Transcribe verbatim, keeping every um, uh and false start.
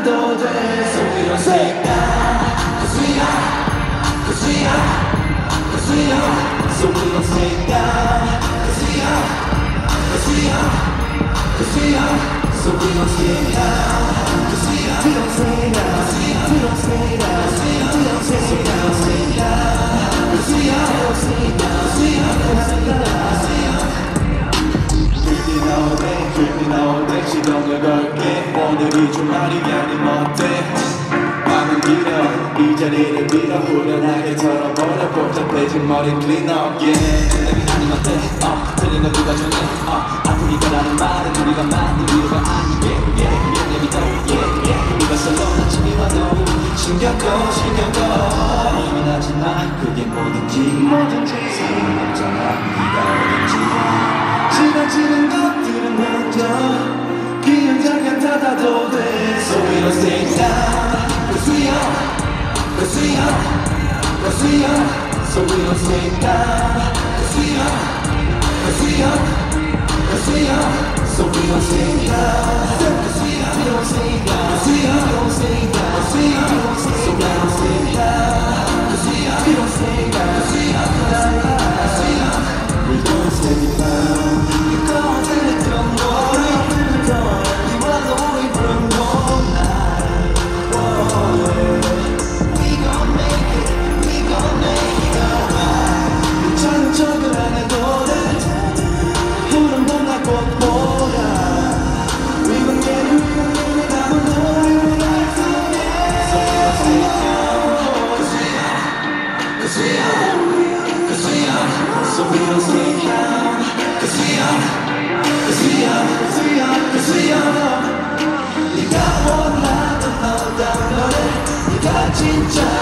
닫아도 돼. So we don't stay down, cause we are, cause we are, cause we are. So we don't stay down, cause we are, cause we are, cause we are. So we don't stay down, cause we are, we don't stay down, we don't stay down, we don't stay down, cause we are, cause we are, cause we are. Creeping all day, creeping all day. 시동을 걸게. 오늘이 주말이 아님 어때? 밤은 길어. 이 자리를 빌어. 후련하게 털어버려. 복잡해진 머리 clean up, yeah. 내게 아님 어때? 어, 틀린 건 누가 정해? 어, 아프니까라는 말은 우리가 만든 이유가 아니게. Yeah, yeah, 내게 믿어, yeah, yeah. 누가 설렁 아침이 와도 신경 꺼, 신경 꺼. 예민하지만 그게 뭐든지, 뭐든지 상관없잖아. 네가 어딘지. 지나치는 것들은 먼저 그냥 잠깐 닫아도 돼. So we don't stay down, cause we are, cause we are, cause we are. So we don't stay down, cause we are, cause we are, cause we are. So we don't stay down, cause we are, we don't stay down, cause we are, we don't stay down, cause we are, we don't stay down. So we don't stay down, cause we are, we don't stay down, cause we are, cause we are. We don't stay down. So we don't stay down, cause we are, cause we are, cause we are, cause we are. 네가 원하던 너답 너를 네가 진짜